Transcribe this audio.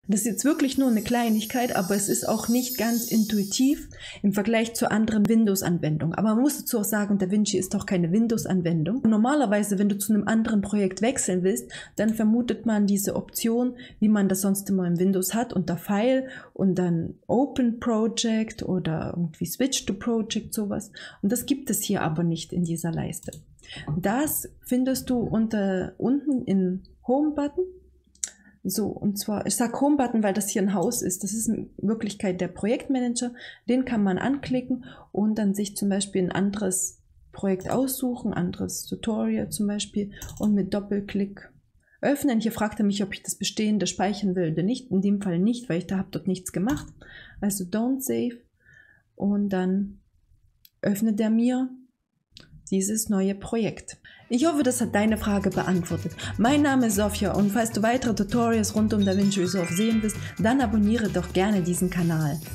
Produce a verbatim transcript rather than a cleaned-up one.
Das ist jetzt wirklich nur eine Kleinigkeit, aber es ist auch nicht ganz intuitiv im Vergleich zu anderen Windows-Anwendungen. Aber man muss dazu auch sagen, DaVinci ist doch keine Windows-Anwendung. Normalerweise, wenn du zu einem anderen Projekt wechseln willst, dann vermutet man diese Option, wie man das sonst immer in Windows hat, unter File und dann Open Project oder irgendwie Switch to Project, sowas. Und das gibt es hier aber nicht in dieser Leiste. Das findest du unter, unten im Home-Button. So, und zwar, ich sage Home-Button, weil das hier ein Haus ist. Das ist in Wirklichkeit der Projektmanager. Den kann man anklicken und dann sich zum Beispiel ein anderes Projekt aussuchen, anderes Tutorial zum Beispiel, und mit Doppelklick öffnen. Hier fragt er mich, ob ich das Bestehende speichern will oder nicht. In dem Fall nicht, weil ich da habe dort nichts gemacht. Also Don't Save. Und dann öffnet er mir dieses neue Projekt. Ich hoffe, das hat deine Frage beantwortet. Mein Name ist Sofia und falls du weitere Tutorials rund um DaVinci Resolve sehen willst, dann abonniere doch gerne diesen Kanal.